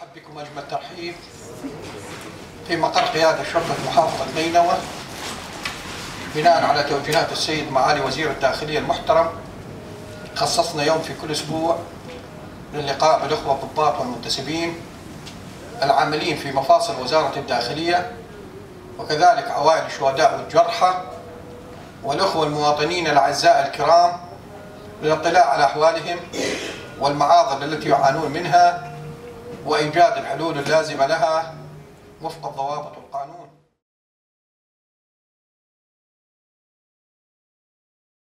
أرحب بكم أجمل ترحيب في مقر قيادة شرطة محافظة نينوى بناء على توجيهات السيد معالي وزير الداخلية المحترم. خصصنا يوم في كل أسبوع للقاء بالأخوة الضباط والمنتسبين العاملين في مفاصل وزارة الداخلية، وكذلك عوائل الشهداء والجرحى والأخوة المواطنين الأعزاء الكرام، للاطلاع على أحوالهم والمعاضل التي يعانون منها وإيجاد الحلول اللازمة لها وفق الضوابط والقانون.